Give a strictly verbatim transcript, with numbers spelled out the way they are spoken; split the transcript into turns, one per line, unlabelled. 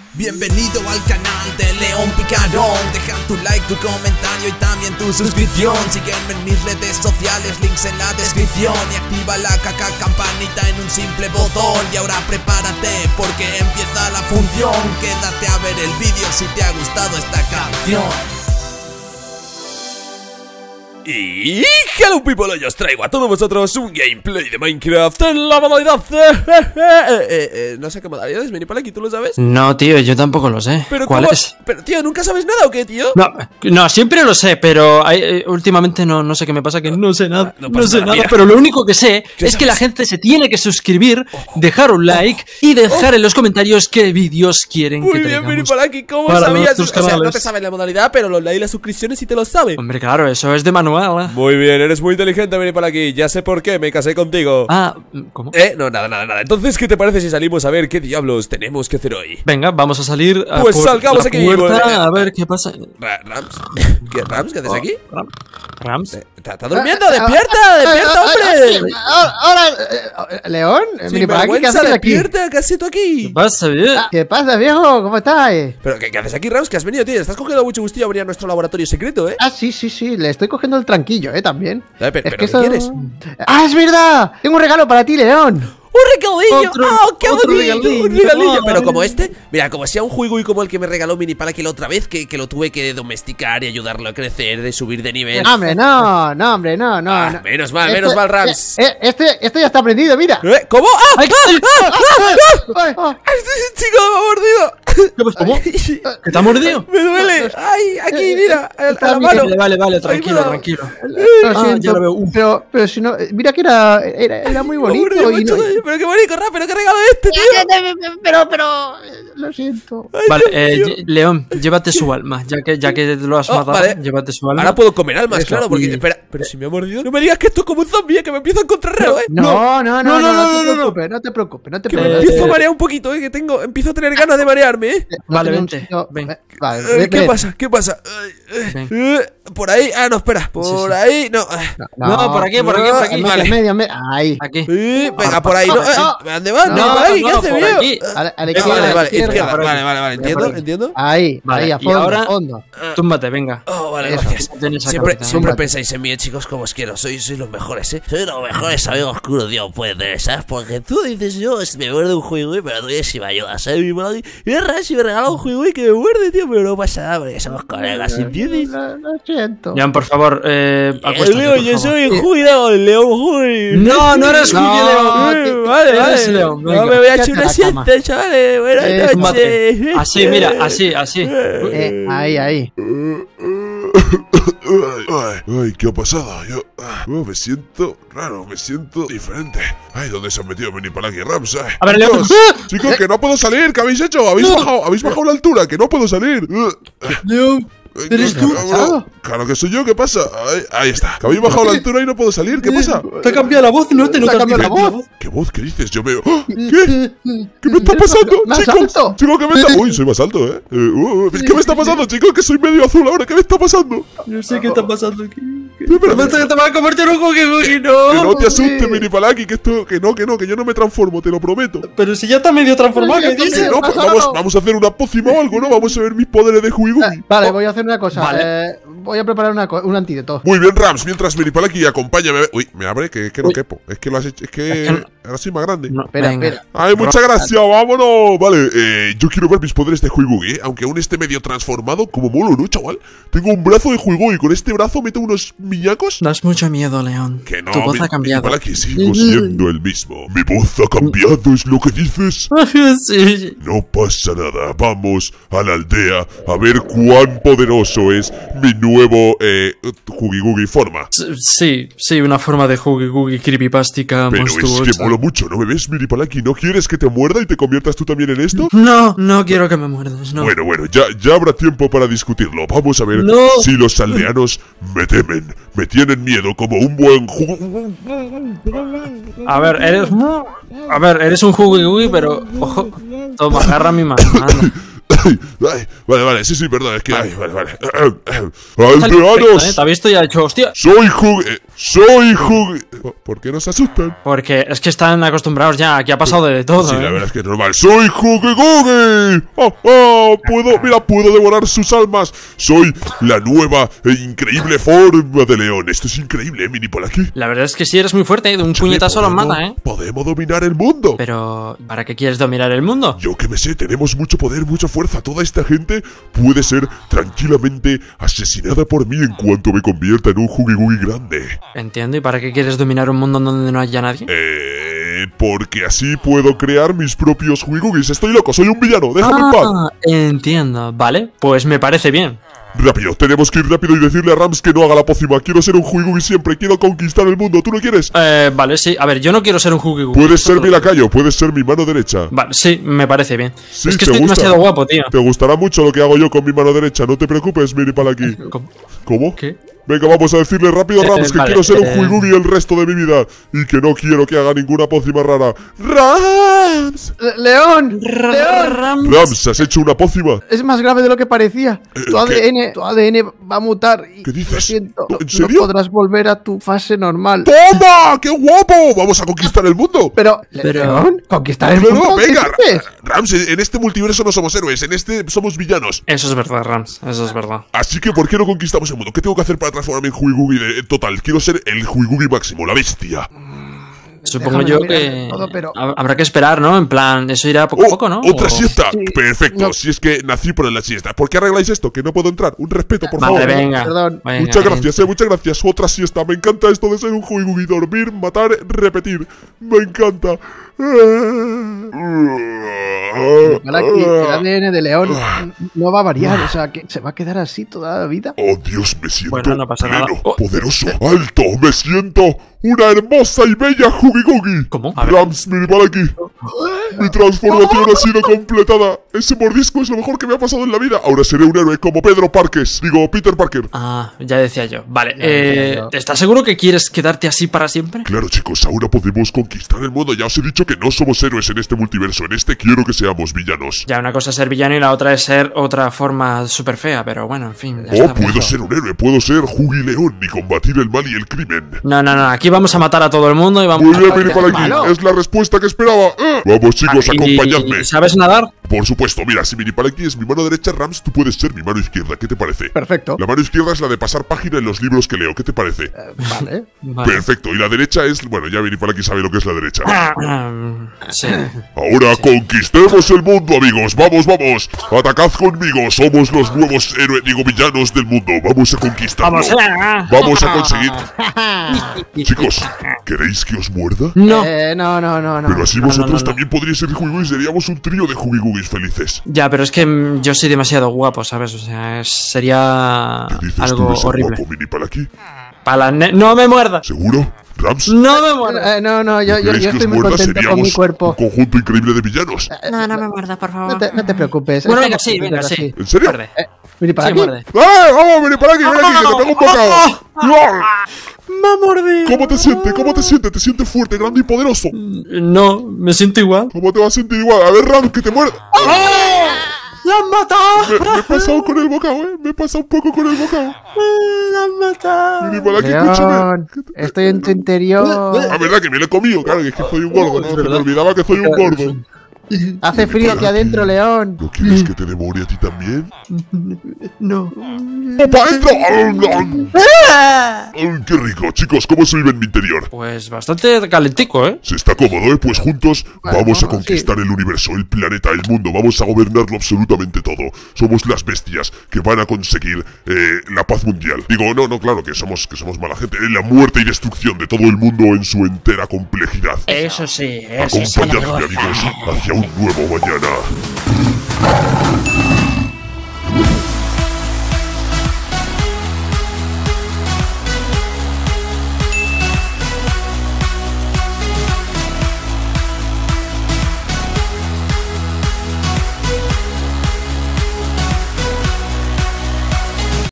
Bienvenido al canal de León Picarón. Deja tu like, tu comentario y también tu suscripción. Sígueme en mis redes sociales, links en la descripción. Y activa la caca campanita en un simple botón. Y ahora prepárate porque empieza la función. Quédate a ver el vídeo si te ha gustado esta canción. Y hello people, hoy os traigo a todos vosotros un gameplay de Minecraft en la modalidad eh, eh, eh, eh, no sé qué modalidad es, Minipalaki, ¿tú lo sabes?
No, tío, yo tampoco lo sé.
¿Pero
¿Cuál
cómo?
es?
Pero tío, ¿nunca sabes nada o qué, tío?
No, no, siempre lo sé, pero hay, eh, últimamente no, no sé qué me pasa, que no sé nada,
no,
no,
no
sé
nada,
nada,
mira.
pero lo único que sé es
sabes?
que la gente se tiene que suscribir, dejar un like y dejar en los comentarios qué vídeos quieren
Muy
que
bien,
traigamos.
Minipalaki, ¿cómo
para
sabías? O
nuestros
sea, no
canales.
te sabes la modalidad, pero los like y las suscripciones sí te lo sabes.
Hombre, claro, eso es de manual, ¿eh?
Muy bien, eres muy inteligente, Minipalaki. Ya sé por qué me casé contigo.
Ah, ¿cómo?
Eh, no, nada, nada, nada. Entonces, ¿qué te parece si salimos a ver qué diablos tenemos que hacer hoy?
Venga, vamos a salir a
Pues
por
salgamos
la
aquí,
puerta,
pues,
a ver qué pasa.
Ra- Rams, ¿qué, Rams? ¿Qué haces aquí?
Ram- Rams.
¿Está, está durmiendo? ¡Despierta! ¡Despierta, hombre!
Hola, León, Minipalaki, ¿qué haces aquí?
despierta, ¿qué haces tú
¿Qué
aquí?
pasa, bien?
¿Qué pasa, viejo? ¿Cómo estás?
¿Pero qué, qué haces aquí, Rams? ¿Qué has venido, tío? Estás cogiendo mucho gustillo a abrir nuestro laboratorio secreto, ¿eh?
Ah, sí, sí, sí, le estoy cogiendo el tranquillo, ¿eh? También.
Eh, pero-
Es
pero
que
¿qué quieres?
¡Ah, es verdad! Tengo un regalo para ti, León.
¡Un regalillo!
Otro-
¡Oh, qué
otro
bonito!
regalillo.
¡Un regalillo! Pero
Ay.
como este, mira, como sea un juego y como el que me regaló Minipalaki la otra vez, que, que lo tuve que domesticar y ayudarlo a crecer, de subir de nivel.
No, hombre, no, no, hombre, no, no.
Ah,
no.
menos mal,
Este-
menos mal, Rams.
eh, eh, Este, este ya está aprendido, mira.
¿Eh? ¿Cómo? ¡Ah!
Ay,
¡Ah! ¡Ah! ¡Ah!
Ay, ah,
¡Este chico me ha mordido!
¿Qué pasa? ¿Cómo?
Ay,
¿Que te ha mordido?
¡Me duele! ¡Ay! Aquí, mira, a, a la
Está
mano.
Vale, vale, vale, tranquilo,
Ay, me da-
tranquilo.
Lo
Ah,
siento,
ya lo veo. Uf.
pero, pero si no, eh, mira que era, era, era muy bonito.
Pobre,
y no-
macho, pero qué bonito, Rap, pero qué regalo es este, tío.
pero, pero, eh, lo siento.
Ay,
Vale,
Dios
eh,
mío.
lle- León, llévate su alma, ya que, ya que lo has
Oh,
matado,
vale.
llévate su alma.
Ahora puedo comer almas,
Eso,
claro, porque...
y-
Espera, pero si me ha mordido... No me digas que esto es como un zombie, eh, que me empiezo a encontrar raro, ¿eh?
No, no, no, no,
no,
no,
no,
te
no, no.
preocupes, no te preocupes, no te
Que me
Eh,
preocupes.
empiezo a marear un poquito, eh, que tengo... Empiezo a tener ganas de marearme, eh.
No
Vale,
tengo un
vente,
sitio-
ven.
eh, Vale,
Eh,
ven,
¿Qué
ven.
pasa? ¿Qué pasa? Ay, eh,
Ven.
eh, por ahí... Ah, no, espera. Por
Sí, sí.
ahí... No. ah.
No, por aquí, por aquí, por aquí.
en medio,
Vale.
en medio, en medio. Ahí.
Aquí.
Eh, venga, por ahí. No,
no,
eh,
no.
¿dónde vas?
No,
Minipalaki? ¿Qué
no,
hace,
por
mío?
aquí.
A la, a la
Eh,
izquierda,
Vale,
a la
vale,
izquierda.
izquierda.
por aquí.
Vale, vale, vale. Entiendo,
por aquí.
entiendo.
Ahí,
Vale,
ahí, a
y
fondo,
ahora-
a fondo.
Túmbate, venga.
Oh, vale,
Eso.
gracias.
Tienes esa
Siempre,
capitán.
siempre
Túmbate.
pensáis en mí, chicos, como os quiero. Sois, sois los mejores, ¿eh?
Soy los mejores amigos que uno tío puede tener, ¿sabes? Porque tú dices, yo es- me muerde un juego, pero tú dices si me ayudas, ¿sabes? Mi madre- Y es raro si me regala un juego y que me muerde, tío, pero no pasa nada porque somos colegas, ¿entiendes?
Lo, lo siento.
Jan, por favor, eh, acuéstate,
Leo,
por
yo
favor.
soy el jubilado del León, joder.
No, no eres
No,
Julio
Eh,
León.
vale,
Eres
vale.
León,
No
venga.
me voy a echar
Quédate
una
en la cama.
siesta, chavales. Buenas
Eh,
noches.
túmbate. Así, mira, así, así.
Eh, ahí, ahí.
Ay, ay, ay, ¿qué ha pasado? Yo ah, oh, me siento raro, me siento diferente. Ay, ¿dónde se han metido Minipalaki y Rams? Ay,
A ver, León.
chicos, chicos, que no puedo salir, ¿qué habéis hecho? ¿Habéis bajado, habéis bajado la altura? Que no puedo salir.
León, ¿eres tú?
Claro, claro que soy yo, ¿qué pasa? Ay, ahí está, que habéis bajado la altura y no puedo salir, ¿qué pasa?
te ha cambiado la voz, ¿no? Te
Te ha
notas
cambiado la
diferente
voz.
¿Qué voz? ¿Qué dices? Yo me... ¡Ah! ¿Qué? ¿Qué me está pasando?
Más
Chicos,
alto.
chicos, ¿qué me está...? Uy, soy más alto, ¿eh? Eh, uh, uh, ¿Qué me está pasando, chicos? Que soy medio azul ahora, ¿qué me está pasando?
No sé qué está pasando aquí.
Pero-
Te vas a convertir en un juego que
Que
no.
no te asustes, Minipalaki, que esto... Que no, que no, que yo no me transformo, te lo prometo.
Pero si ya está medio transformado, ¿qué
Pero si ya
dices?
está
No, pues
pasa
vamos,
algo.
vamos a hacer una pócima o algo, ¿no? Vamos a ver mis poderes de Huigumi.
Vale, voy a hacer una cosa.
Vale.
eh, voy a preparar una co- un antídoto.
Muy bien, Rams, mientras Minipalaki acompáñame. Uy, me abre, que, que no
Uy.
quepo. Es que lo has hecho. Es que.
Es que no-
Ahora soy más grande.
No,
Espera,
venga.
espera.
Ay, muchas gracias, vámonos. Vale, eh, yo quiero ver mis poderes de Huigui, ¿eh? Aunque aún esté medio transformado, como molo, ¿no, chaval? Tengo un brazo de Huigui y con este brazo meto unos miñacos.
Das mucho miedo, León.
Que no,
Tu voz
mi-
ha cambiado.
Minipalaki, sigo siendo el mismo. Mi voz ha cambiado, es lo que dices.
Sí.
No pasa nada, vamos a la aldea a ver cuán poderoso es mi nuevo, eh, Hugi forma.
Sí, sí, una forma de Huggy Guggy creepypástica
Pero es
monstruosa.
que mola mucho, ¿no me ves, Minipalaki? ¿No quieres que te muerda y te conviertas tú también en esto?
No, no quiero que me muerdas, no.
Bueno, bueno, ya, ya habrá tiempo para discutirlo. Vamos a ver
No.
si los aldeanos me temen, me tienen miedo como un buen ju-
A ver, eres... A ver, eres un Huggy Guggy, pero... Ojo, toma, agarra mi mano. anda.
Ay, ay, vale, vale, sí, sí, perdón, es que... Ay, vale, vale.
Está listo, ¿eh?
¡Aldeanos!
¿Te ha visto y ha hecho, hostia?
Soy Huggy... eh, Soy Hugi... ¿Por qué no se asustan?
Porque es que están acostumbrados ya, aquí ha pasado de todo.
Sí,
¿eh?
la verdad es que es normal. ¡Soy Hugi Gugi! ¡Oh, oh! Puedo, mira, puedo devorar sus almas. Soy la nueva e increíble forma de león. Esto es increíble, ¿eh, Mini Polaki?
La verdad es que sí eres muy fuerte, ¿eh? De un puñetazo los mata, ¿eh?
Podemos dominar el mundo.
Pero, ¿para qué quieres dominar el mundo?
Yo que me sé, tenemos mucho poder, mucha fuerza. Toda esta gente puede ser tranquilamente asesinada por mí en cuanto me convierta en un Hugi Gugi grande.
Entiendo, ¿y para qué quieres dominar un mundo donde no haya nadie?
Eh, porque así puedo crear mis propios Hugi Gugis. Estoy loco, soy un villano, déjame en paz.
Ah, entiendo, vale, pues me parece bien.
Rápido, tenemos que ir rápido y decirle a Rams que no haga la pócima. Quiero ser un Hugi Gugi siempre, quiero conquistar el mundo. ¿Tú no quieres?
Eh, vale, sí, a ver, yo no quiero ser un Hugi Gugi.
Puedes ser mi lacayo, puedes ser mi mano derecha.
Vale, sí, me parece bien.
Sí,
es que
¿te
estoy
gusta?
demasiado guapo, tío.
Te gustará mucho lo que hago yo con mi mano derecha, no te preocupes, Mini Palaki.
¿Cómo?
¿Cómo?
¿Qué?
Venga, vamos a decirle rápido a Rams
Eh,
que
vale,
quiero ser un
eh.
Hugi Gugi el resto de mi vida y que no quiero que haga ninguna pócima rara. ¡Rams!
Le- León, León,
Rams, ¿has hecho una pócima?
es más grave de lo que parecía.
Eh,
Tu A D N, tu A D N va a mutar y
¿Qué dices?
lo siento,
¿En
no- no
serio?
podrás volver a tu fase normal.
¡Toma! ¡Qué guapo! ¡Vamos a conquistar el mundo!
Pero, Le-
Pero-
León, conquistar el
No,
mundo.
no,
¿qué
venga.
dices?
Rams, en este multiverso no somos héroes, en este somos villanos.
Eso es verdad, Rams, eso es verdad.
Así que, ¿por qué no conquistamos el mundo? ¿Qué tengo que hacer para transformarme en Hugi Gugi de total? Quiero ser el Hugi Gugi máximo, la bestia.
Supongo
Déjame
yo
mirar
que
todo, pero-
hab- habrá que esperar, ¿no? En plan, eso irá poco a
¡Oh!
poco, ¿no?
¡Otra
O-
siesta!
Sí.
Perfecto,
No.
si es que nací por la siesta. ¿Por qué arregláis esto? Que no puedo entrar. Un respeto, por
Vale,
favor.
venga.
Perdón.
venga,
Muchas
eh.
gracias, eh, muchas gracias. Otra siesta. Me encanta esto de ser un Hugi Gugi. Dormir, matar, repetir. Me encanta.
Para que el A D N de León no va a variar, o sea, que se va a quedar así toda la vida.
Oh, Dios, me siento
Bueno, no pasa
pleno,
nada. Oh.
poderoso, alto. Me siento una hermosa y bella Hugi Gugi.
¿Cómo? A ver.
Rams, mira para aquí. Mi transformación ha sido completada. Ese mordisco es lo mejor que me ha pasado en la vida. Ahora seré un héroe como Pedro Parques. Digo, Peter Parker.
Ah, ya decía yo. Vale,
Ya
eh,
decía yo.
¿estás seguro que quieres quedarte así para siempre?
Claro, chicos, ahora podemos conquistar el mundo. Ya os he dicho que no somos héroes en este multiverso. En este quiero que seamos villanos.
Ya, una cosa es ser villano y la otra es ser otra forma súper fea, pero bueno, en fin. ya
Oh,
está.
puedo ser un héroe, puedo ser Hugi León y combatir el mal y el crimen.
No, no, no, aquí vamos a matar a todo el mundo y vamos
Muy bien,
a...
vení para aquí.
malo.
Es la respuesta que esperaba. ¡Eh! Vamos, chicos,
¿Y-
acompañadme.
y ¿Sabes nadar?
Por supuesto, mira, si Mini Palaki es mi mano derecha, Rams, tú puedes ser mi mano izquierda. ¿Qué te parece?
Perfecto.
La mano izquierda es la de pasar página en los libros que leo. ¿Qué te parece?
Eh, Vale.
Vale.
Perfecto. Y la derecha es... Bueno, ya Mini Palaki sabe lo que es la derecha.
Ah, sí.
Ahora conquistemos el mundo, amigos. Vamos, vamos. Atacad conmigo. Somos los nuevos héroes, digo, villanos del mundo. Vamos a conquistarlo.
Vamos, eh.
Vamos a conseguir... Chicos, ¿queréis que os muerda?
No.
Eh, no, no, no, no.
Pero así
no,
vosotros
no, no.
también podríais ser Hugi Gugis. Seríamos un trío de Hugi Gugis felices.
Ya, pero es que mm, yo soy demasiado guapo, ¿sabes? O sea, es- sería
¿Qué dices tú
algo
de ser
horrible.
guapo, Mini Palaki?
Pala ne- ¡No me muerdas!
¿Seguro? ¿Rams?
¡No me muerdas!
Eh, no, no, yo, yo,
¿Queréis
yo
que
estoy
os
muy
muerda?
contento con
Seríamos
mi cuerpo.
un conjunto increíble de villanos.
No, no me muerdas, por favor.
No te, no te preocupes.
Bueno, venga,
estamos
sí, venga,
contentos
sí.
así.
¿En serio?
Muerde.
Mira, para
Sí,
aquí.
muerde.
¡Eh! ¡Vamos, Mini Palaki! ¡Ven aquí, que te pego un bocado! ¡Guau!
¡Me ha mordido!
¿Cómo te sientes? ¿Cómo te sientes? ¿Te sientes fuerte, grande y poderoso?
No, me siento igual.
¿Cómo te vas a sentir igual? A ver, Rams, que te muerde.
¡La han matado!
Me, me he pasado con el bocado, ¿eh? Me he pasado un poco con el bocado.
¡La han matado!
Mini Palaki, escúchame.
León, estoy en tu interior.
La verdad que me lo he comido, claro, que es que soy un gordo, ¿no? Se me olvidaba que soy un gordo.
Hace frío aquí adentro, León.
¿No quieres que te devore a ti también?
No.
¡Opa, adentro! ¡Ay, qué rico! Chicos, ¿cómo se vive en mi interior?
Pues bastante calentico, ¿eh?
Se está cómodo, ¿eh? Pues juntos
Bueno,
vamos a
sí.
conquistar el universo, el planeta, el mundo. Vamos a gobernarlo absolutamente todo. Somos las bestias que van a conseguir eh, la paz mundial. Digo, no, no, claro, que somos, que somos mala gente. Eh, la muerte y destrucción de todo el mundo en su entera complejidad.
Eso sí, eso sí.
Acompañadme, amigos, hacia un nuevo mañana.